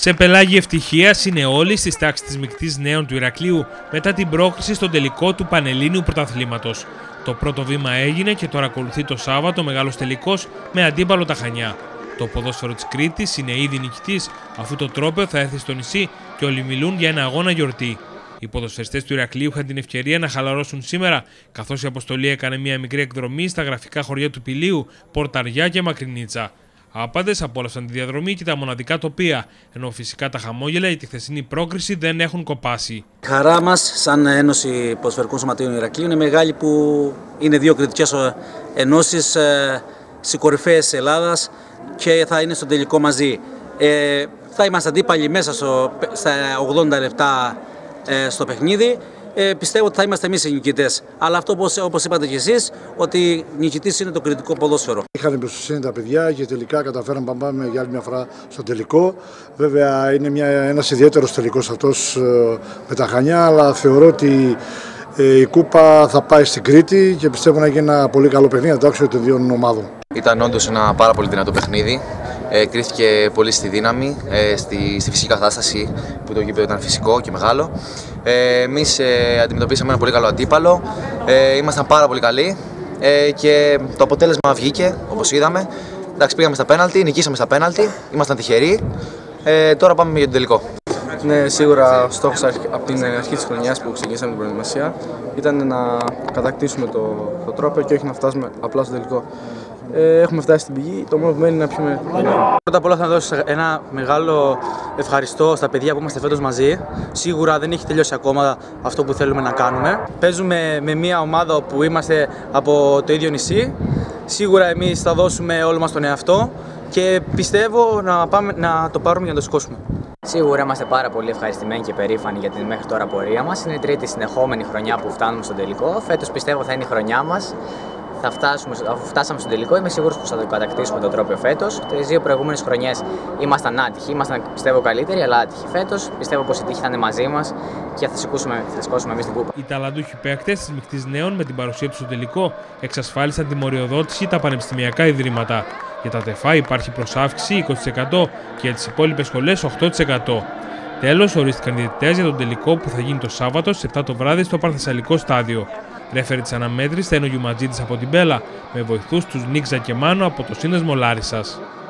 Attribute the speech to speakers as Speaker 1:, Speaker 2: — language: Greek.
Speaker 1: Σε πελάγη ευτυχίας είναι όλοι στις τάξεις της μεικτής νέων του Ηρακλείου μετά την πρόκριση στον τελικό του Πανελλήνιου Πρωταθλήματος. Το πρώτο βήμα έγινε και τώρα ακολουθεί το Σάββατο μεγάλος τελικός με αντίπαλο τα Χανιά. Το ποδόσφαιρο της Κρήτης είναι ήδη νικητής, αφού το τρόπαιο θα έρθει στο νησί και όλοι μιλούν για ένα αγώνα γιορτή. Οι ποδοσφαιριστές του Ηρακλείου είχαν την ευκαιρία να χαλαρώσουν σήμερα, καθώς η αποστολή έκανε μια μικρή εκδρομή στα γραφικά χωριά του Πηλίου, Πορταριά και Μακρινίτσα. Άπαντες απόλαυσαν τη διαδρομή και τα μοναδικά τοπία, ενώ φυσικά τα χαμόγελα για τη χθεσινή πρόκριση δεν έχουν κοπάσει.
Speaker 2: Η χαρά μας, σαν Ένωση Ποδοσφαιρικών Σωματείων Ηρακλείου, είναι μεγάλη που είναι δύο κριτικές ενώσεις στις κορυφαίες της Ελλάδας και θα είναι στο τελικό μαζί. Θα είμαστε αντίπαλοι μέσα στα 80 λεπτά στο παιχνίδι. Πιστεύω ότι θα είμαστε εμείς οι νικητές. Αλλά αυτό, όπως είπατε και εσείς, ότι νικητής είναι το κριτικό ποδόσφαιρο.
Speaker 3: Είχαν εμπιστοσύνη τα παιδιά και τελικά καταφέραμε να πάμε για άλλη μια φορά στο τελικό. Βέβαια είναι ένας ιδιαίτερος τελικός αυτός με τα Χανιά, αλλά θεωρώ ότι η κούπα θα πάει στην Κρήτη και πιστεύω να γίνει ένα πολύ καλό παιχνίδι, εντάξει, των δύο ομάδων.
Speaker 4: Ήταν όντως ένα πάρα πολύ δυνατό παιχνίδι. Κρίθηκε πολύ στη δύναμη, στη φυσική κατάσταση που το γήπεδο ήταν φυσικό και μεγάλο. Εμείς αντιμετωπίσαμε ένα πολύ καλό αντίπαλο, ήμασταν πάρα πολύ καλοί και το αποτέλεσμα βγήκε όπως είδαμε. Εντάξει, πήγαμε στα πέναλτι, νικήσαμε στα πέναλτι, ήμασταν τυχεροί, τώρα πάμε για τον τελικό.
Speaker 5: Ναι, σίγουρα ο στόχος από την αρχή της χρονιάς που ξεκινήσαμε την προετοιμασία ήταν να κατακτήσουμε το τρόπο και όχι να φτάσουμε απλά στο τελικό. Έχουμε φτάσει στην πηγή, το μόνο που μένει είναι να πιούμε.
Speaker 6: Πρώτα απ' όλα θα δώσω ένα μεγάλο ευχαριστώ στα παιδιά που είμαστε φέτος μαζί. Σίγουρα δεν έχει τελειώσει ακόμα αυτό που θέλουμε να κάνουμε. Παίζουμε με μια ομάδα όπου είμαστε από το ίδιο νησί. Σίγουρα εμείς θα δώσουμε όλο μας τον εαυτό και πιστεύω να το πάρουμε για να το σηκώσουμε.
Speaker 7: Σίγουρα είμαστε πάρα πολύ ευχαριστημένοι και περήφανοι για την μέχρι τώρα πορεία μας. Είναι η τρίτη συνεχόμενη χρονιά που φτάνουμε στον τελικό. Φέτος πιστεύω θα είναι η χρονιά μας. Αφού φτάσαμε στο τελικό, είμαι σίγουρος πως θα το κατακτήσουμε το τρόπαιο φέτος. Τις δύο προηγούμενες χρονιές ήμασταν άτυχοι, ήμασταν πιστεύω καλύτεροι, αλλά άτυχοι. Φέτος πιστεύω πως η τύχη θα είναι μαζί μας και θα σηκώσουμε εμείς την κούπα.
Speaker 1: Οι ταλαντούχοι παίκτες της μεικτής νέων με την παρουσία τους στο τελικό εξασφάλισαν τη μοριοδότηση τα πανεπιστημιακά ιδρύματα. Για τα ΤΕΦΑ υπάρχει προσάυξηση 20% και για τις υπόλοιπες σχολές 8%. Τέλος, ορίστηκαν οι διαιτητές για τον τελικό που θα γίνει το Σάββατο στις 7 το βράδυ στο Παρθεσσαλικό στάδιο. Ρέφερη της αναμέτρησης θα είναι ο Γιουματζίδης από την Πέλα, με βοηθούς τους Νίξα και Μάνο από το Σύνδεσμο Λάρισσας.